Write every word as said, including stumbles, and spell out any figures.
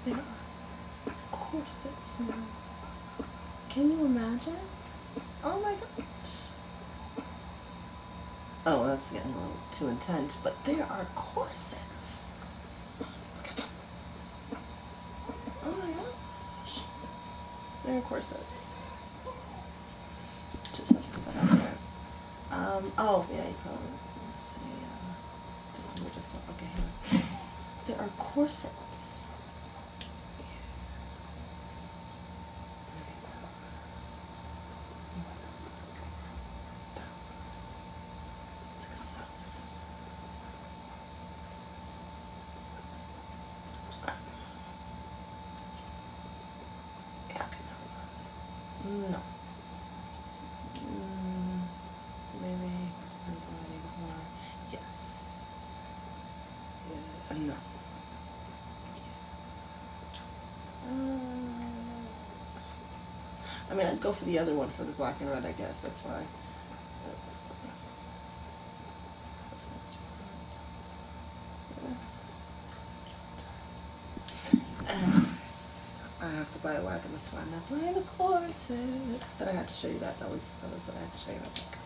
There are corsets now. Can you imagine? Oh my gosh. Oh, that's getting a little too intense, but there are corsets. Look at them. Oh my gosh. There are corsets. Just have to put that out there. Um, oh, yeah, you probably, let's see, uh, this one we just saw. Okay, here. There are corsets. It's like a soft. Yeah, okay, no. No. Mm, maybe depends on what I need more. Yes. Yeah, no. Um, I mean, I'd go for the other one for the black and red, I guess. That's why. That's, that's and I have to buy a wagon, that's why I'm not buying the corsets. But I had to show you that. That was that was what I had to show you.